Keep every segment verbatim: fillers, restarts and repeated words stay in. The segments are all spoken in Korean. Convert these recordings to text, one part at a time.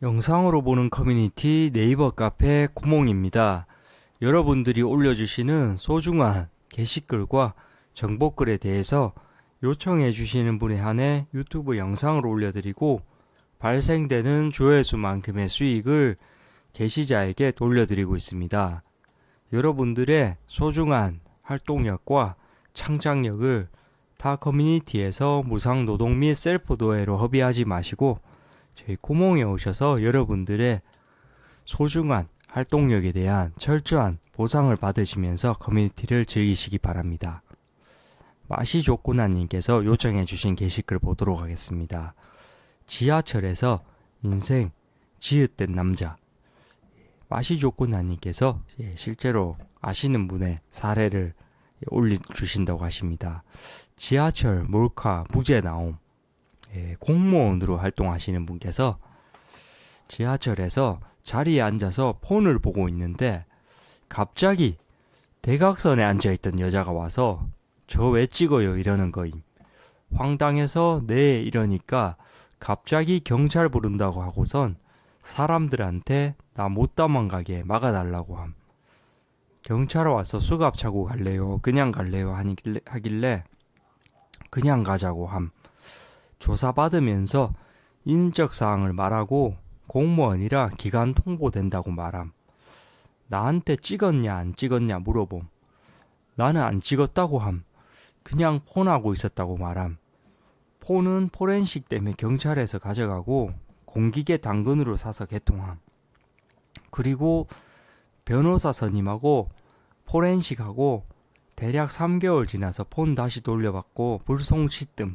영상으로 보는 커뮤니티 네이버 카페 구몽입니다. 여러분들이 올려주시는 소중한 게시글과 정보글에 대해서 요청해 주시는 분에 한해 유튜브 영상으로 올려드리고 발생되는 조회수만큼의 수익을 게시자에게 돌려드리고 있습니다. 여러분들의 소중한 활동력과 창작력을 타 커뮤니티에서 무상노동 및 셀프노예로 허비하지 마시고 저희 구몽에 오셔서 여러분들의 소중한 활동력에 대한 철저한 보상을 받으시면서 커뮤니티를 즐기시기 바랍니다. 맛이 좋구나님께서 요청해 주신 게시글 보도록 하겠습니다. 지하철에서 인생 지읒된 남자. 맛이 좋구나님께서 실제로 아시는 분의 사례를 올려주신다고 하십니다. 지하철 몰카 무죄 나옴. 예, 공무원으로 활동하시는 분께서 지하철에서 자리에 앉아서 폰을 보고 있는데 갑자기 대각선에 앉아있던 여자가 와서 저 왜 찍어요 이러는 거임. 황당해서 네 이러니까 갑자기 경찰 부른다고 하고선 사람들한테 나 못 도망가게 막아달라고 함. 경찰 와서 수갑 차고 갈래요 그냥 갈래요 하길래, 하길래 그냥 가자고 함. 조사받으면서 인적사항을 말하고 공무원이라 기간 통보된다고 말함. 나한테 찍었냐 안 찍었냐 물어봄. 나는 안 찍었다고 함. 그냥 폰하고 있었다고 말함. 폰은 포렌식 때문에 경찰에서 가져가고 공기계 당근으로 사서 개통함. 그리고 변호사 선임하고 포렌식하고 대략 삼 개월 지나서 폰 다시 돌려받고 불송치뜸.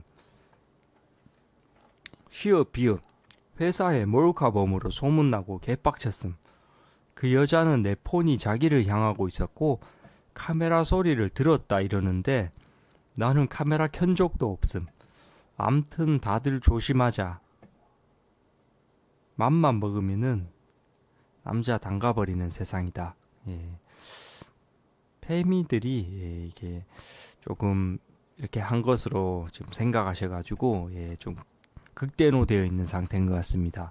시읍 비읍 회사에 몰카범으로 소문나고 개빡쳤음. 그 여자는 내 폰이 자기를 향하고 있었고 카메라 소리를 들었다 이러는데 나는 카메라 켠 적도 없음. 암튼 다들 조심하자. 맘만 먹으면은 남자 담가버리는 세상이다. 예. 페미들이 예, 이게 조금 이렇게 한 것으로 지금 생각하셔가지고 예, 좀 극대노되어 있는 상태인 것 같습니다.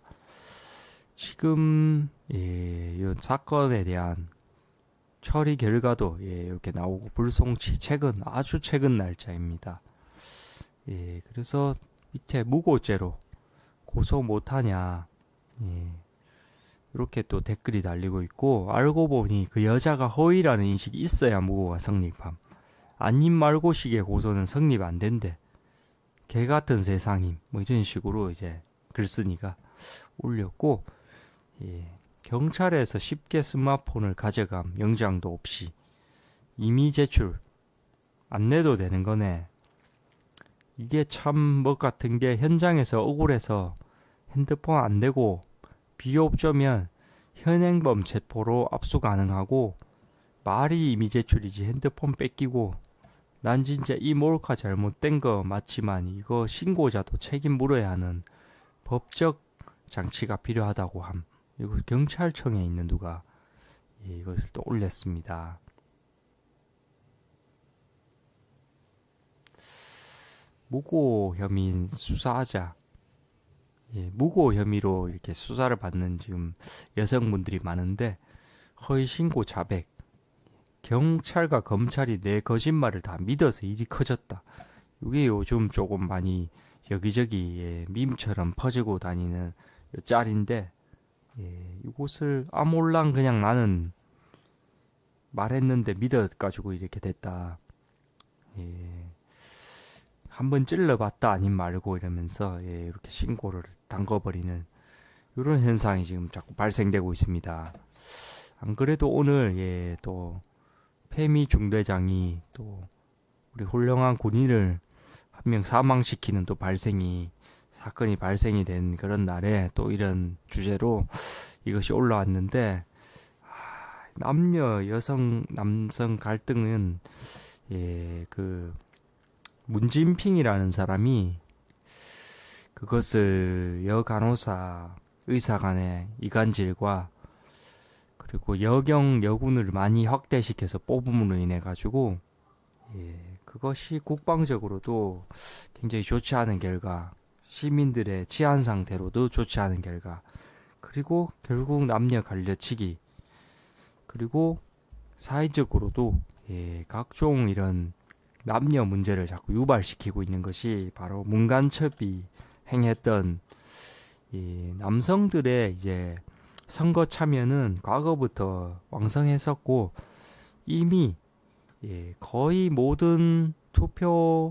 지금 예, 이 사건에 대한 처리 결과도 예, 이렇게 나오고 불송치 최근 아주 최근 날짜입니다. 예, 그래서 밑에 무고죄로 고소 못하냐 예, 이렇게 또 댓글이 달리고 있고 알고 보니 그 여자가 허위라는 인식이 있어야 무고가 성립함. 아님 말고식의 고소는 성립 안 된대. 개같은 세상임 뭐 이런 식으로 이제 글쓴이가 올렸고 예, 경찰에서 쉽게 스마트폰을 가져감 영장도 없이 이미 제출 안 내도 되는 거네. 이게 참 뭐 같은 게 현장에서 억울해서 핸드폰 안 내고 비협조면 현행범 체포로 압수 가능하고 말이 이미 제출이지 핸드폰 뺏기고 난 진짜 이 몰카 잘못된 거 맞지만 이거 신고자도 책임 물어야 하는 법적 장치가 필요하다고 함. 이거 경찰청에 있는 누가 예, 이것을 또 올렸습니다. 무고 혐의 수사하자. 예, 무고 혐의로 이렇게 수사를 받는 지금 여성분들이 많은데 허위 신고 자백. 경찰과 검찰이 내 거짓말을 다 믿어서 일이 커졌다. 이게 요즘 조금 많이 여기저기 예, 밈처럼 퍼지고 다니는 짤인데 예, 이곳을 아몰랑 그냥 나는 말했는데 믿어가지고 이렇게 됐다. 예, 한번 찔러봤다 아님 말고 이러면서 예, 이렇게 신고를 담궈버리는 이런 현상이 지금 자꾸 발생되고 있습니다. 안 그래도 오늘 예, 또 페미 중대장이 또 우리 훌륭한 군인을 한 명 사망시키는 또 발생이 사건이 발생이 된 그런 날에 또 이런 주제로 이것이 올라왔는데 아, 남녀 여성 남성 갈등은 예, 그 문진핑이라는 사람이 그것을 여간호사 의사 간의 이간질과 그리고 여경 여군을 많이 확대시켜서 뽑음으로 인해 가지고 예, 그것이 국방적으로도 굉장히 좋지 않은 결과, 시민들의 치안 상태로도 좋지 않은 결과, 그리고 결국 남녀 갈려치기, 그리고 사회적으로도 예, 각종 이런 남녀 문제를 자꾸 유발시키고 있는 것이 바로 문간첩이 행했던 이 남성들의 이제 선거 참여는 과거부터 왕성했었고, 이미 예, 거의 모든 투표를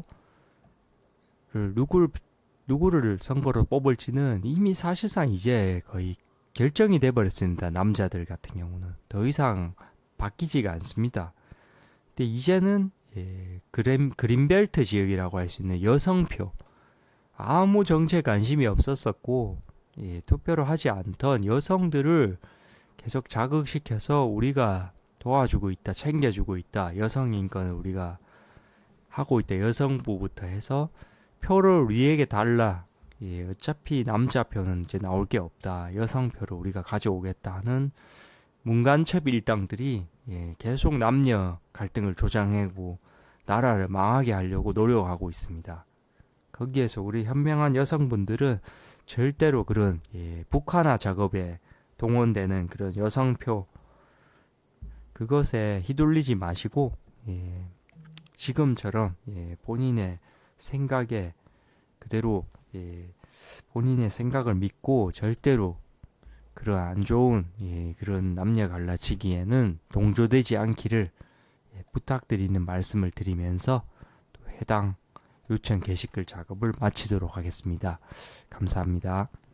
누구를 누구를 선거로 뽑을지는 이미 사실상 이제 거의 결정이 돼 버렸습니다. 남자들 같은 경우는 더 이상 바뀌지가 않습니다. 근데 이제는 예, 그램, 그린벨트 지역이라고 할 수 있는 여성표, 아무 정치에 관심이 없었었고 예, 투표를 하지 않던 여성들을 계속 자극시켜서 우리가 도와주고 있다, 챙겨주고 있다, 여성 인권을 우리가 하고 있다, 여성부부터 해서 표를 우리에게 달라, 예, 어차피 남자 표는 이제 나올 게 없다, 여성 표를 우리가 가져오겠다 하는 문간첩 일당들이 예, 계속 남녀 갈등을 조장하고 나라를 망하게 하려고 노력하고 있습니다. 거기에서 우리 현명한 여성분들은 절대로 그런 예, 북한화 작업에 동원되는 그런 여성표 그것에 휘둘리지 마시고 예, 지금처럼 예, 본인의 생각에 그대로 예, 본인의 생각을 믿고 절대로 그런 안 좋은 예, 그런 남녀 갈라치기에는 동조되지 않기를 예, 부탁드리는 말씀을 드리면서 또 해당 요청 게시글 작업을 마치도록 하겠습니다. 감사합니다.